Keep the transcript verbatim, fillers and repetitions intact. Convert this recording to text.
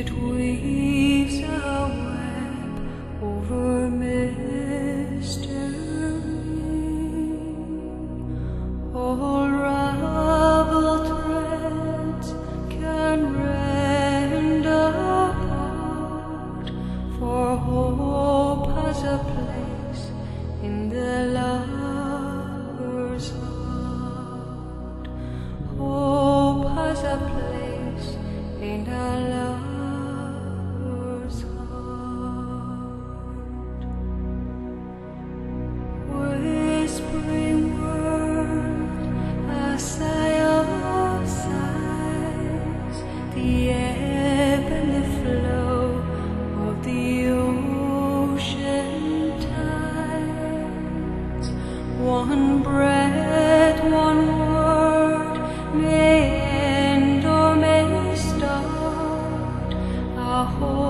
It weaves a web over mystery, all raveled threads can rend apart, for hope has a place in the lover's heart. Hope has a place in a lover's heart. Whispering word, a sigh of sighs, the ebb and the flow of the ocean tides. One breath, one word may end or may start a whole